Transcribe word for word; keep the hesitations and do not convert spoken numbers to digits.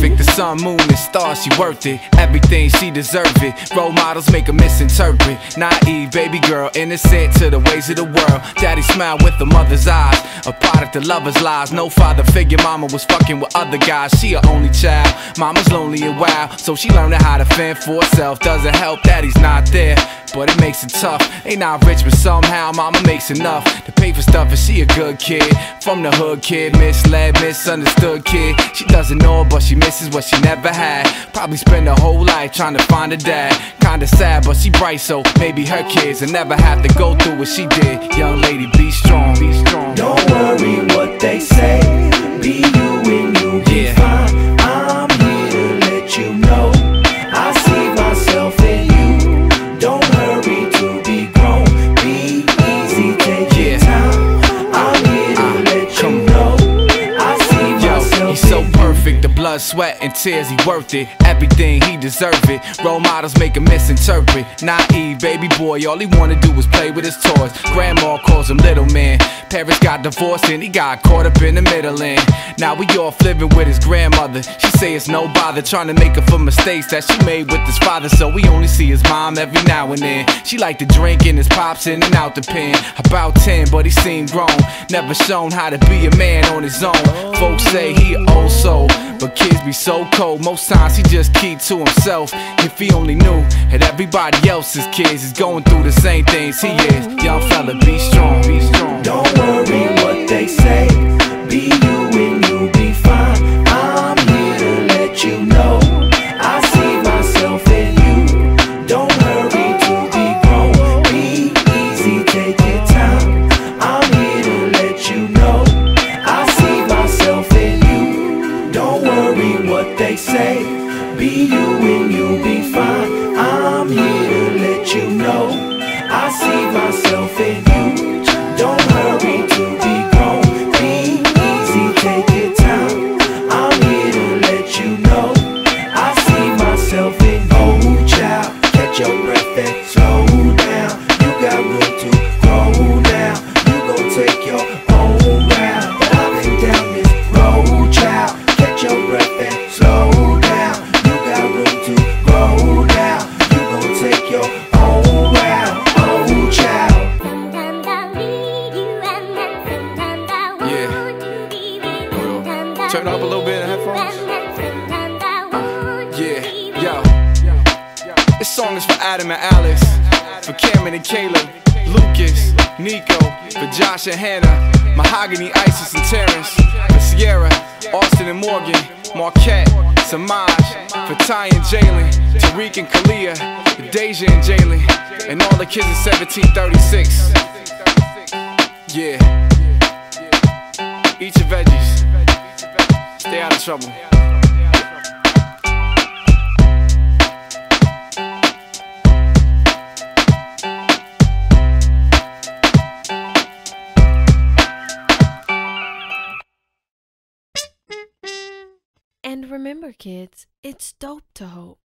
perfect. The sun, moon, and stars, she worth it. Everything, she deserve it. Role models make her misinterpret. Naive, baby girl, innocent to the ways of the world. Daddy smiled with the mother's eyes, a product of lovers' lies. No father figure, mama was fucking with other guys. She her only child, mama's lonely and wild, so she learned how to fend for herself. Doesn't help that he's not there, but it makes it tough. Ain't not rich, but somehow mama makes enough to pay for stuff, and she a good kid. From the hood kid, misled, misunderstood kid. She doesn't know her, but she misses what she never had. Probably spend her whole life trying to find a dad. Kinda sad, but she bright, so maybe her kids will never have to go through what she did. Young lady, be strong, be strong. Don't worry what they say. Be you and you'll be Yeah. fine. I'm here to let you know I see myself in you. Don't hurry to be grown. Be easy, take Yeah. your time. I'm here to Uh, let come you know I see Yo, myself he's so in perfect, the blood, sweat, and tears, he worth it. Everything, he deserve it. Role models make him misinterpret. Naive, baby boy, all he wanna do is play with his toys. Grandma calls him little man. Parents got divorced and he got caught up in the middle, and now we off living with his grandmother. She say it's no bother, trying to make up for mistakes that she made with his father, so we only see his mom every now and then. She like to drink and his pops in and out the pen. About ten, but he seemed grown, never shown how to be a man on his own. Folks say he an old soul, but kids be so cold. Most times he just keep to himself. If he only knew that everybody else's kids is going through the same things he is. Young fella, be strong, be strong. Don't worry what they say. Be you and you'll be fine. I'm here to let you know I see myself in you. Don't hurry to be grown. Be easy, take your time. I'm here to let you know I see myself in you. Don't worry what they say. Be you and you'll be fine. I'm here to let you know I see myself in you. Don't hurry to be grown. Be easy, take your time. I'm here to let you know I see myself in you. Oh child, catch your breath and slow down. You got room to grow now. You gon' take your own route. But I've been down this road, child. Catch your breath and slow down. You got room to grow now. You gon' take your own route. Oh child. Turn up a little bit in the headphones. Uh, yeah, yo. This song is for Adam and Alex, for Cameron and Caleb, Lucas, Nico, for Josh and Hannah, Mahogany, Isis and Terrence, for Sierra, Austin and Morgan, Marquette, Samaj, for Ty and Jalen, Tariq and Kalia, for Deja and Jalen, and all the kids in seventeen thirty-six. Yeah. Eat your veggies. Stay out of trouble. And remember, kids, it's dope to hope.